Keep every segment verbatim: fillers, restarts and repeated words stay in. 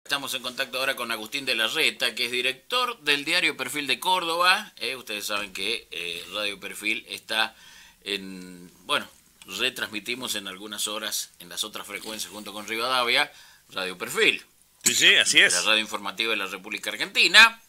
Estamos en contacto ahora con Agustín de la Reta, que es director del diario Perfil de Córdoba. Eh, ustedes saben que eh, Radio Perfil está en, bueno, retransmitimos en algunas horas en las otras frecuencias junto con Rivadavia, Radio Perfil. Sí, sí, así es. La radio informativa de la República Argentina.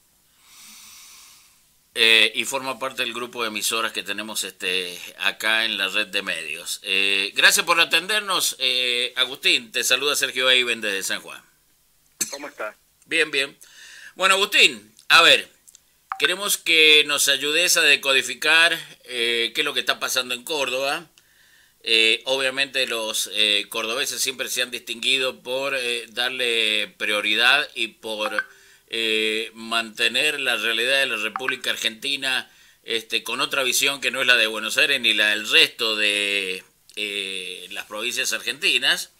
Eh, y forma parte del grupo de emisoras que tenemos este acá en la red de medios. Eh, gracias por atendernos, eh, Agustín. Te saluda Sergio Eiben desde San Juan. ¿Cómo estás? Bien, bien. Bueno, Agustín, a ver, queremos que nos ayudes a decodificar eh, qué es lo que está pasando en Córdoba. Eh, obviamente los eh, cordobeses siempre se han distinguido por eh, darle prioridad y por eh, mantener la realidad de la República Argentina este, con otra visión que no es la de Buenos Aires ni la del resto de eh, las provincias argentinas.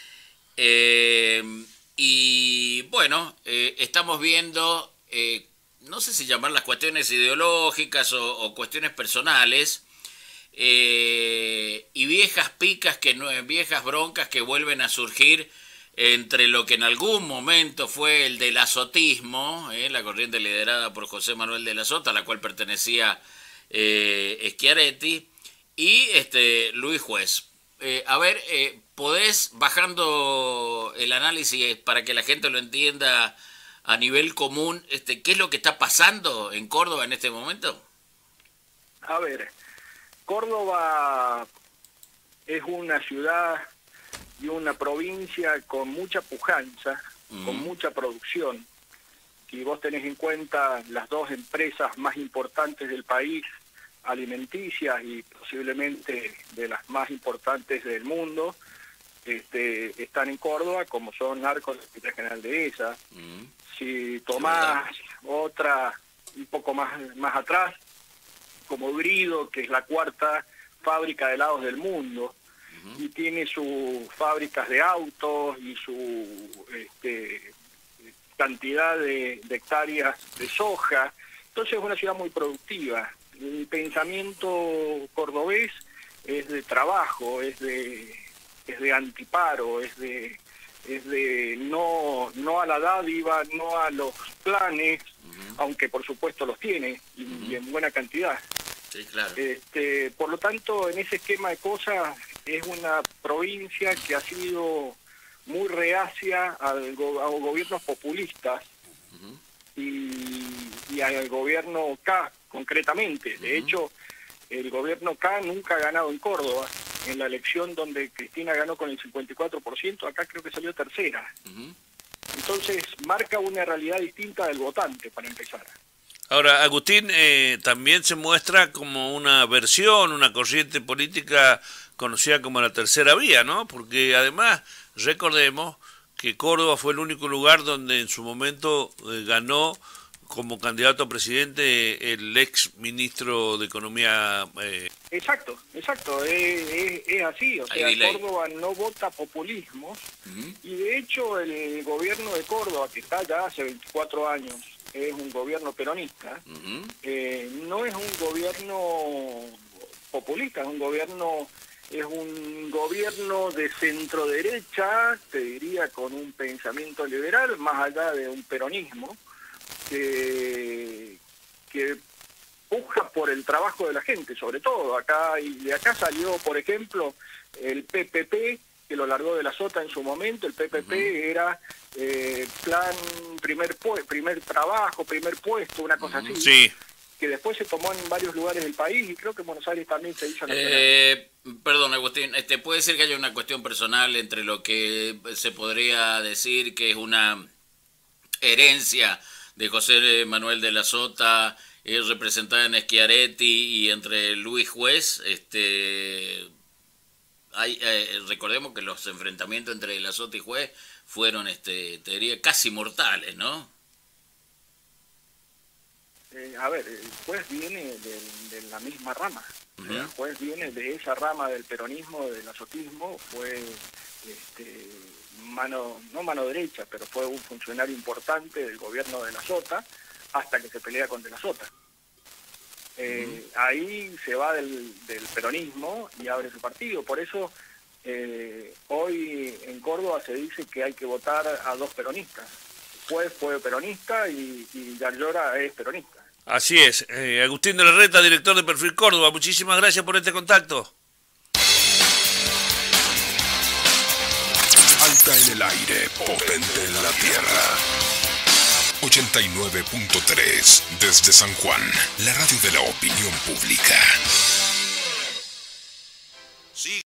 Eh, y bueno, eh, estamos viendo, eh, no sé si llamar las cuestiones ideológicas o, o cuestiones personales, eh, y viejas picas, que no, viejas broncas que vuelven a surgir entre lo que en algún momento fue el del azotismo, eh, la corriente liderada por José Manuel de la Sota, a la cual pertenecía eh, Schiaretti, y este Luis Juez. Eh, a ver, eh, ¿podés, bajando el análisis para que la gente lo entienda a nivel común, este, qué es lo que está pasando en Córdoba en este momento? A ver, Córdoba es una ciudad y una provincia con mucha pujanza, uh-huh. con mucha producción. Si vos tenés en cuenta las dos empresas más importantes del país, alimenticias y posiblemente de las más importantes del mundo, este, están en Córdoba, como son Arcos y la General Dehesa. Uh-huh. Si tomás otra un poco más, más atrás, como Brido, que es la cuarta fábrica de helados del mundo, uh-huh. y tiene sus fábricas de autos y su este, cantidad de, de hectáreas de soja. Entonces es una ciudad muy productiva. El pensamiento cordobés es de trabajo, es de es de antiparo, es de es de no no a la dádiva, no a los planes, uh-huh. aunque por supuesto los tiene y, uh-huh. y en buena cantidad. Sí, claro. Este, por lo tanto, en ese esquema de cosas es una provincia que ha sido muy reacia al go- a gobiernos populistas, uh-huh. y, y al gobierno K concretamente. De uh-huh. hecho, el gobierno K nunca ha ganado en Córdoba. En la elección donde Cristina ganó con el cincuenta y cuatro por ciento, acá creo que salió tercera. Uh-huh. Entonces, marca una realidad distinta del votante, para empezar. Ahora, Agustín, eh, también se muestra como una versión, una corriente política conocida como la tercera vía, ¿no? Porque además, recordemos que Córdoba fue el único lugar donde en su momento eh, ganó como candidato a presidente el ex ministro de Economía. Eh... Exacto, exacto, es, es, es así, o sea, Córdoba no vota populismo, uh-huh. y de hecho el gobierno de Córdoba, que está ya hace veinticuatro años, es un gobierno peronista, uh-huh. eh, no es un gobierno populista, es un gobierno es un gobierno de centro derecha, te diría, con un pensamiento liberal, más allá de un peronismo, que, que puja por el trabajo de la gente, sobre todo. Acá y de acá salió, por ejemplo, el P P P, que lo largó de la Sota en su momento. El P P P uh-huh. era eh, plan primer pu- primer trabajo, primer puesto, una cosa uh-huh. así. Sí. Que después se tomó en varios lugares del país y creo que en Buenos Aires también se hizo. Eh, perdón, Agustín, este, ¿puede ser que haya una cuestión personal entre lo que se podría decir que es una herencia de José Manuel de la Sota, eh, representada en Schiaretti, y entre Luis Juez? Este, hay, eh, recordemos que los enfrentamientos entre la Sota y Juez fueron, este, te diría, casi mortales, ¿no? Eh, a ver, el Juez viene de, de la misma rama. Uh-huh. El Juez viene de esa rama del peronismo, del azotismo, fue este, mano, no mano derecha, pero fue un funcionario importante del gobierno de la Sota, hasta que se pelea con de la Sota. Eh, uh-huh. Ahí se va del, del peronismo y abre su partido. Por eso Eh, hoy en Córdoba se dice que hay que votar a dos peronistas. El juez fue peronista y, y Yarlora es peronista. Así es. Eh, Agustín de la Reta, director de Perfil Córdoba, muchísimas gracias por este contacto. Alta en el aire, potente en la tierra. ochenta y nueve punto tres desde San Juan, la radio de la opinión pública.